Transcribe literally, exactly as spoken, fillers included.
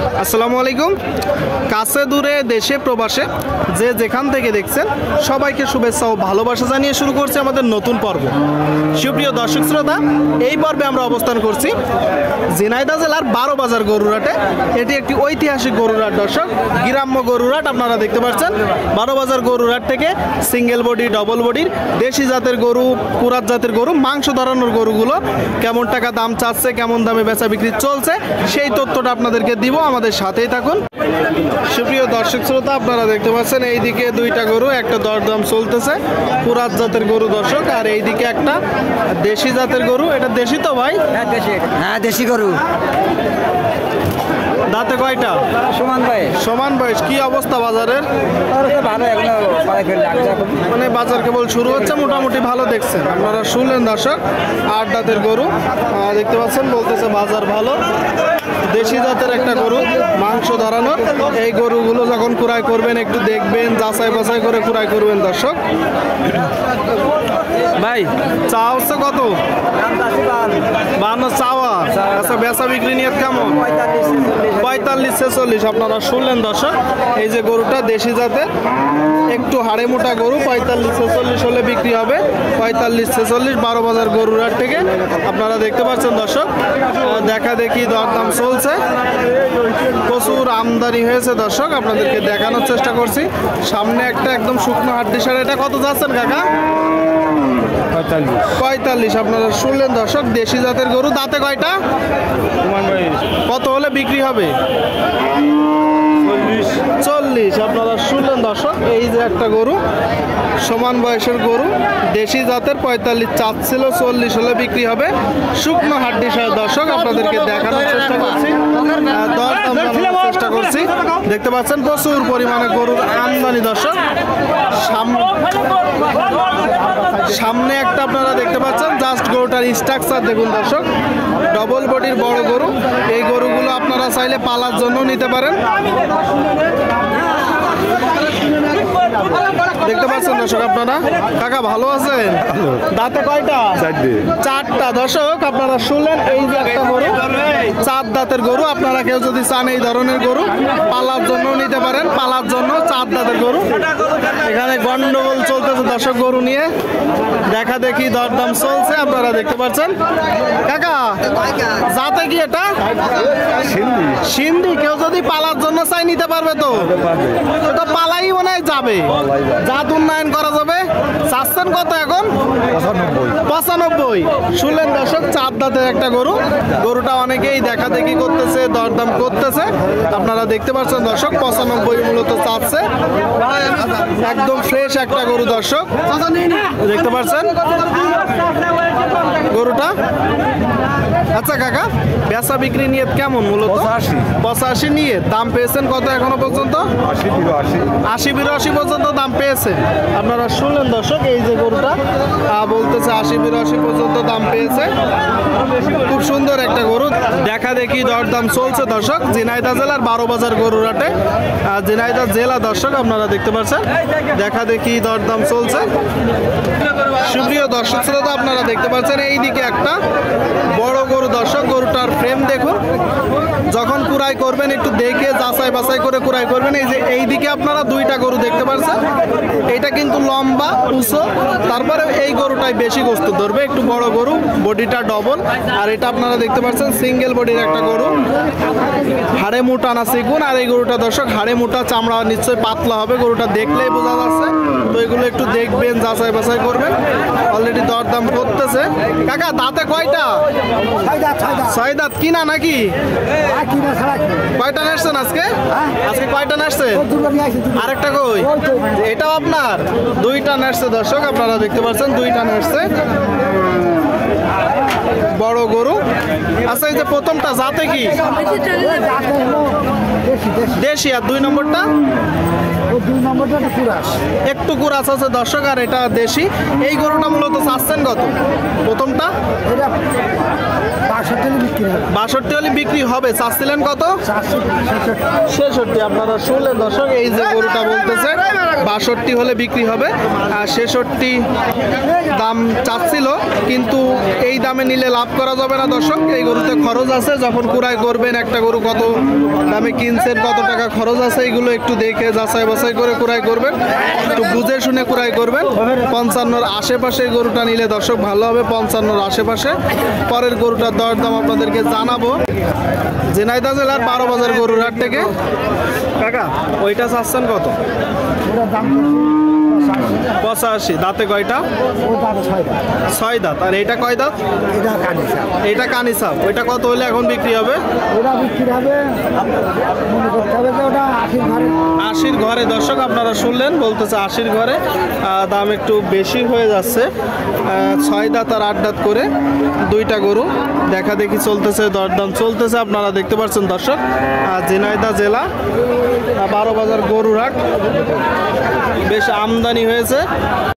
আসসালামু আলাইকুম। কাছে দূরে দেশে প্রবাসে যে যেখান থেকে দেখছেন সবাইকে শুভেচ্ছা ও ভালোবাসা জানিয়ে শুরু করছি আমাদের নতুন পর্ব। সুপ্রিয় দর্শক শ্রোতা, এই পর্বে আমরা অবস্থান করছি ঝিনাইদহ জেলার বারো বাজার গরুরহাটে। এটি একটি ঐতিহাসিক গরুরহাট দর্শক, গ্রাম্য গরুরহাট। আপনারা দেখতে পাচ্ছেন বারো বাজার গরুরহাট থেকে সিঙ্গেল বডি, ডবল বডির, দেশি জাতের গরু, কুরাত জাতের গরু, মাংস ধরানোর গরুগুলো কেমন টাকা দাম চাচ্ছে, কেমন দামে বেচা বিক্রি চলছে, সেই তথ্যটা আপনাদেরকে দিব। আমাদের সাথেই থাকুন। সুপ্রিয় দর্শক শ্রোতা, আপনারা দেখতে পাচ্ছেন এইদিকে দুইটা গরু, একটা দরদাম চলতেছে কুরাত জাতের গরু দর্শক, আর এইদিকে একটা দেশি জাতের গরু। এটা দেশি তো ভাই? হ্যাঁ দেশি। হ্যাঁ দেশি গরু। দাঁতে কয়টা? সমান বয়স। সমান বয়স। কি অবস্থা বাজারের? ভালো, মানে বাজার কেবল শুরু হচ্ছে, মোটামুটি ভালো দেখছেন। আপনারা শুনলেন দর্শক, আট দাঁতের গরু দেখতে পাচ্ছেন, বলতেছে বাজার ভালো। দেশি জাতের একটা গরু, মাংস ধরানোর। এই গরুগুলো যখন কুড়াই করবেন একটু দেখবেন, যাচাই বাছাই করে কুড়াই করবেন দর্শক। ভাই চা হচ্ছে কত? বান্ন চাওয়া। আচ্ছা, বেচা বিক্রি নিয়ে কেমন? পঁয়তাল্লিশ ছেচল্লিশ। আপনারা শুনলেন দর্শক, এই যে গরুটা দেশি জাতের, একটু হাড়ে মোটা গরু, পঁয়তাল্লিশ ছেচল্লিশ হলে বিক্রি হবে। পঁয়তাল্লিশ ছেচল্লিশ বারো বাজার গরুরহাট থেকে আপনারা দেখতে পাচ্ছেন দর্শক। দেখা দেখি দরদাম চলছে, প্রচুর আমদানি হয়েছে দর্শক, আপনাদেরকে দেখানোর চেষ্টা করছি। সামনে একটা একদম শুকনো হাড্ডি সার। এটা কত যাচ্ছেন কাকা? পঁয়তাল্লিশ। আপনারা শুনলেন দর্শক, দেশি জাতের গরু, দাঁতে কয়টা? কত হলে বিক্রি হবে? চল্লিশ। আপনারা শুনলেন দর্শক, এই যে একটা গরু, সমান বয়সের গরু, দেশি জাতের, পঁয়তাল্লিশ চাচ্ছিল, চল্লিশ হলে বিক্রি হবে। শুকনো হাড্ডি সার দর্শক, আপনাদেরকে দেখানোর চেষ্টা করছি, দরদাম জানানোর চেষ্টা করছি। দেখতে পাচ্ছেন প্রচুর পরিমাণে গরুর আমদানি দর্শক। সামনে একটা আপনারা দেখতে পাচ্ছেন, জাস্ট গরুটার স্ট্রাকচার দেখুন দর্শক, ডবল বডির বড় গরু। এই গরুগুলো আপনারা চাইলে পালার জন্য নিতে পারেন। দেখতে পাচ্ছেন দর্শক আপনারা। কাকা ভালো আছেন? দাঁতে কয়টা? চারটা দর্শক, আপনারা শুনলেন, এই যে একটা গরু, চার দাঁতের গরু। আপনারা কেউ যদি চান এই ধরনের গরু পালার জন্য নিতে পারেন, পালার জন্য চার দাঁতের গরু। এখানে গন্ডগোল চলতেছে দর্শক গরু নিয়ে, দেখা দেখি দরদাম চলছে, আপনারা দেখতে পাচ্ছেন। কাকা যাতে কি এটা? সিন্ধি। কেউ যদি পালার জন্য চাই নিতে পারবে তো? তো পালাই মনে হয় যাবে, জাত উন্নয়ন করা যাবে। চাচ্ছেন কত এখন? পঁচানব্বই। শুনলেন দর্শক, চার দাঁতের একটা গরু। গরুটা অনেকেই দেখা দেখি করতেছে, দরদাম করতেছে, আপনারা দেখতে পাচ্ছেন দর্শক। পঁচানব্বই মূলত চাচ্ছে, একদম ফ্রেশ একটা গরু দর্শক, দেখতে পাচ্ছেন গরুটা। আচ্ছা কাকা, বেচা বিক্রি নিয়ে কেমন? মূলত পঁচাশি নিয়ে দাম পেয়েছেন কত এখনো পর্যন্ত? আশি বিরাশি পর্যন্ত দাম পেয়েছে। আপনারা শুনলেন দর্শক, এই যে গরুটা বলতেছে আশি বিরাশি পর্যন্ত দাম পেয়েছে। খুব সুন্দর একটা গরু, দেখা দেখি দরদাম চলছে দর্শক। ঝিনাইদহ জেলার বারো বাজার গরুরহাটে, ঝিনাইদহ জেলা দর্শক, আপনারা দেখতে পাচ্ছেন, দেখা দেখি দরদাম চলছে। সুপ্রিয় দর্শক শ্রোতা, আপনারা দেখতে পাচ্ছেন এইদিকে একটা বড় গরু দর্শক। গরুটার ফ্রেম দেখুন, যখন কুড়াই করবেন একটু দেখে যাচাই বাছাই করে কুড়াই করবেন। এই যে এইদিকে আপনারা দুইটা গরু দেখতে পাচ্ছেন, এটা কিন্তু লম্বা উঁচু, তারপরে এই গরুটাই বেশি গোস্ত ধরবে, একটু বড় গরু, বডিটা ডবল। আর এটা আপনারা দেখতে পাচ্ছেন সিঙ্গেল বডির একটা গরু, হাড়ে মোটা না চিকুন। আর এই গরুটা দর্শক হাড়ে মোটা, চামড়া নিশ্চয়ই পাতলা হবে, গরুটা দেখলেই বোঝা যাচ্ছে। তো এগুলো একটু দেখবেন, যাচাই বাছাই করবেন। অলরেডি দরদাম করতেছে। কাকা দাঁতে কয়টা? ছয় দাঁত। কিনা নাকি? কয়টা নেসছেন আজকে? আজকে কয়টা নেসছেন? আরেকটা কই? এটাও আপনার? দুইটা নেসছে দর্শক, আপনারা দেখতে পাচ্ছেন, দুইটা নেসছে, বড় গরু। আচ্ছা, এই যে প্রথমটা জাতে কি? দেশি। আর দুই নম্বরটা? দুই নম্বরটা একটু কুরাস। একটু কুরাস আছে দর্শক, আর এটা দেশি। এই গরুটা মূলত চাচ্ছেন কত প্রথমটা? এটা বাষট্টি হলে বিক্রি হবে। বাষট্টি হলে বিক্রি হবে, চাচ্ছিলেন কত? চারশো ছেষট্টি। ছেষট্টি। আপনারা শুনলেন দর্শক, এই যে গরুটা বলতেছে বাষট্টি হলে বিক্রি হবে, আর ছেষট্টি দাম চাচ্ছিল, কিন্তু এই দামে নিলে লাভ করা যাবে না দর্শক। এই গরুতে খরচ আছে, যখন কুড়াই করবেন একটা গরু কত দামে কিনছেন, কত টাকা খরচ আছে, এইগুলো একটু দেখে যাচাই বাছাই করে কুড়াই করবেন, একটু বুঝে শুনে কুড়াই করবেন। পঞ্চান্নর আশেপাশে এই গরুটা নিলে দর্শক ভালো হবে, পঞ্চান্নর আশেপাশে। পরের গরুটার দরদাম আপনাদেরকে জানাবো। ঝিনাইদহ জেলার বারো বাজার গরুর হাট থেকে। কাকা ওইটা চাচ্ছেন কত? ওটার দাম পঁচাশি। দাঁতে কয়টা? ও দাম ছয় দাম। ছয় দাঁত। আর এটা কয় দাঁত? এটা কানিসা। এটা কানি সাপ। ওইটা কত হলে এখন বিক্রি হবে? ওটা বিক্রি হবে, মনে করতে হবে যে ওটা আশির ঘরে। আশির ঘরে দর্শক, আপনারা শুনলেন বলতেছে আশির ঘরে। আহ, দাম একটু বেশি হয়ে যাচ্ছে। আহ, ছয় দাঁত আর আট দাঁত করে দুইটা গরু দেখা দেখি চলতেছে, দরদাম চলতেছে, আপনারা দেখতে পাচ্ছেন দর্শক। আহ, ঝিনাইদহ জেলা আহ, বারো বাজার গরুর হাট, বেশ আমদানি হয়েছে।